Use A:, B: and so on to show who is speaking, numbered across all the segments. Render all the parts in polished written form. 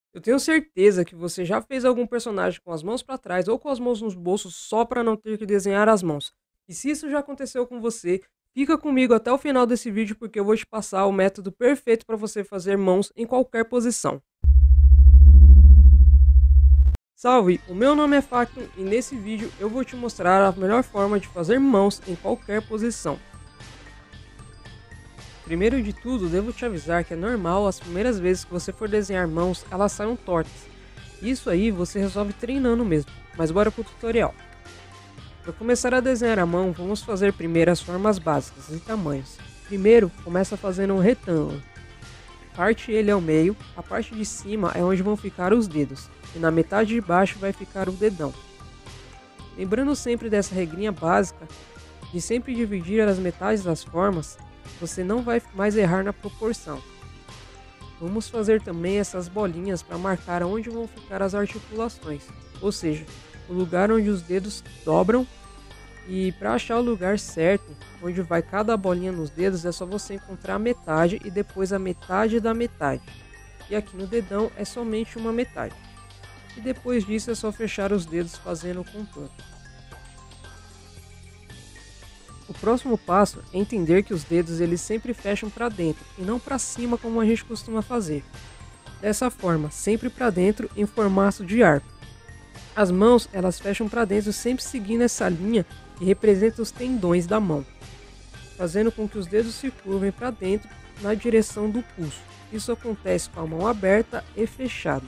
A: Eu tenho certeza que você já fez algum personagem com as mãos para trás ou com as mãos nos bolsos só para não ter que desenhar as mãos. E se isso já aconteceu com você, fica comigo até o final desse vídeo porque eu vou te passar o método perfeito para você fazer mãos em qualquer posição. Salve, o meu nome é Facton e nesse vídeo eu vou te mostrar a melhor forma de fazer mãos em qualquer posição. Primeiro de tudo, devo te avisar que é normal as primeiras vezes que você for desenhar mãos, elas saiam tortas. Isso aí você resolve treinando mesmo, mas bora pro tutorial. Para começar a desenhar a mão, vamos fazer primeiro as formas básicas e tamanhos. Primeiro, começa fazendo um retângulo. Parte ele ao meio, a parte de cima é onde vão ficar os dedos, e na metade de baixo vai ficar o dedão. Lembrando sempre dessa regrinha básica, de sempre dividir as metades das formas, você não vai mais errar na proporção. Vamos fazer também essas bolinhas para marcar onde vão ficar as articulações, ou seja, o lugar onde os dedos dobram, e para achar o lugar certo onde vai cada bolinha nos dedos é só você encontrar a metade e depois a metade da metade. E aqui no dedão é somente uma metade. E depois disso é só fechar os dedos fazendo o contorno. O próximo passo é entender que os dedos eles sempre fecham para dentro e não para cima como a gente costuma fazer. Dessa forma, sempre para dentro em formato de arco. As mãos elas fecham para dentro sempre seguindo essa linha que representa os tendões da mão, fazendo com que os dedos se curvem para dentro na direção do pulso. Isso acontece com a mão aberta e fechada.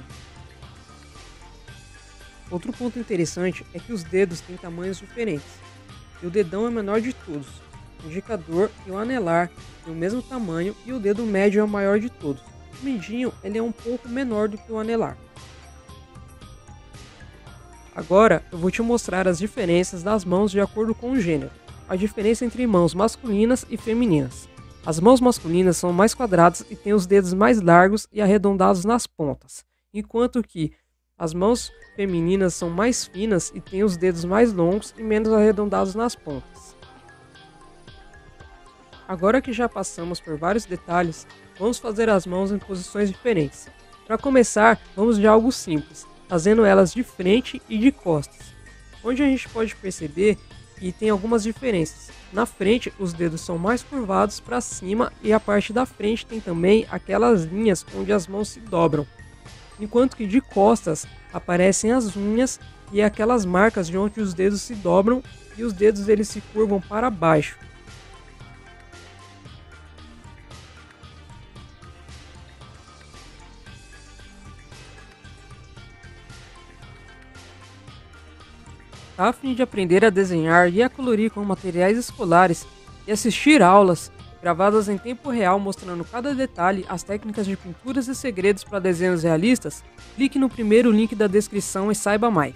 A: Outro ponto interessante é que os dedos têm tamanhos diferentes. E o dedão é o menor de todos, o indicador e o anelar têm o mesmo tamanho e o dedo médio é o maior de todos. O mindinho ele é um pouco menor do que o anelar. Agora eu vou te mostrar as diferenças das mãos de acordo com o gênero, a diferença entre mãos masculinas e femininas. As mãos masculinas são mais quadradas e têm os dedos mais largos e arredondados nas pontas, enquanto que as mãos femininas são mais finas e têm os dedos mais longos e menos arredondados nas pontas. Agora que já passamos por vários detalhes, vamos fazer as mãos em posições diferentes. Para começar, vamos de algo simples, fazendo elas de frente e de costas, onde a gente pode perceber que tem algumas diferenças. Na frente, os dedos são mais curvados para cima e a parte da frente tem também aquelas linhas onde as mãos se dobram. Enquanto que de costas aparecem as unhas e aquelas marcas de onde os dedos se dobram e os dedos eles se curvam para baixo. A fim de aprender a desenhar e a colorir com materiais escolares e assistir aulas gravadas em tempo real mostrando cada detalhe, as técnicas de pinturas e segredos para desenhos realistas, clique no primeiro link da descrição e saiba mais.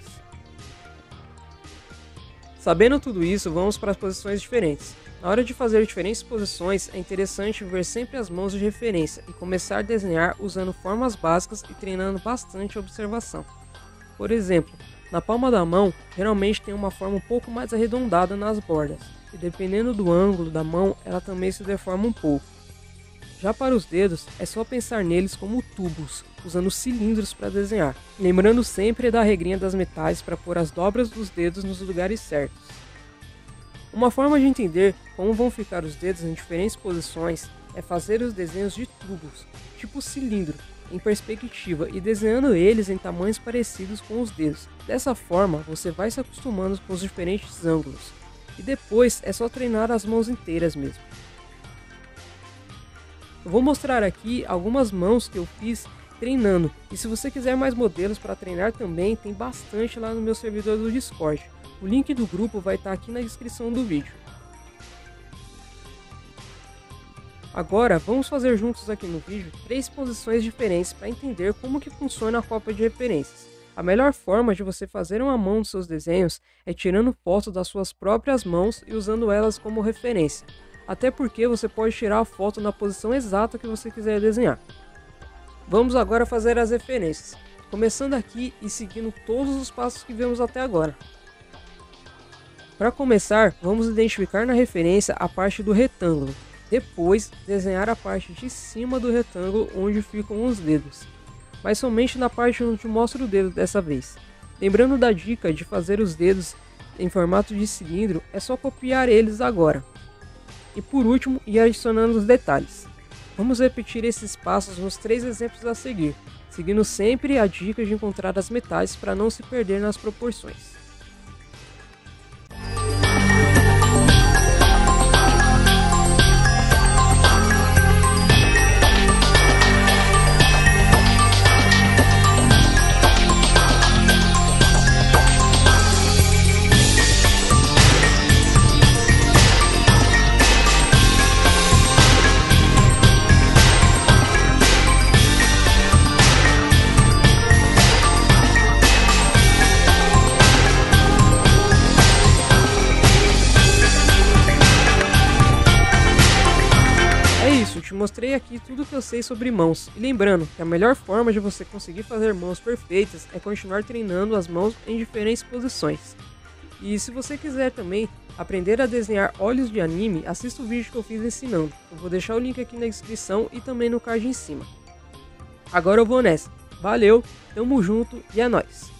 A: Sabendo tudo isso, vamos para as posições diferentes. Na hora de fazer diferentes posições, é interessante ver sempre as mãos de referência e começar a desenhar usando formas básicas e treinando bastante a observação. Por exemplo, na palma da mão, geralmente tem uma forma um pouco mais arredondada nas bordas, e dependendo do ângulo da mão, ela também se deforma um pouco. Já para os dedos, é só pensar neles como tubos, usando cilindros para desenhar, lembrando sempre da regrinha das metades para pôr as dobras dos dedos nos lugares certos. Uma forma de entender como vão ficar os dedos em diferentes posições é fazer os desenhos de tubos, tipo cilindro, em perspectiva e desenhando eles em tamanhos parecidos com os dedos. Dessa forma, você vai se acostumando com os diferentes ângulos. E depois é só treinar as mãos inteiras mesmo. Eu vou mostrar aqui algumas mãos que eu fiz treinando. E se você quiser mais modelos para treinar também, tem bastante lá no meu servidor do Discord. O link do grupo vai estar aqui na descrição do vídeo. Agora vamos fazer juntos aqui no vídeo 3 posições diferentes para entender como que funciona a cópia de referências. A melhor forma de você fazer uma mão dos seus desenhos é tirando foto das suas próprias mãos e usando elas como referência. Até porque você pode tirar a foto na posição exata que você quiser desenhar. Vamos agora fazer as referências, começando aqui e seguindo todos os passos que vimos até agora. Para começar, vamos identificar na referência a parte do retângulo. Depois, desenhar a parte de cima do retângulo onde ficam os dedos. mas somente na parte onde mostra o dedo dessa vez. Lembrando da dica de fazer os dedos em formato de cilindro, é só copiar eles agora. E por último, ir adicionando os detalhes. Vamos repetir esses passos nos 3 exemplos a seguir, seguindo sempre a dica de encontrar as metades para não se perder nas proporções. É isso, te mostrei aqui tudo que eu sei sobre mãos, e lembrando que a melhor forma de você conseguir fazer mãos perfeitas é continuar treinando as mãos em diferentes posições. E se você quiser também aprender a desenhar olhos de anime, assista o vídeo que eu fiz ensinando, eu vou deixar o link aqui na descrição e também no card em cima. Agora eu vou nessa, valeu, tamo junto e é nóis!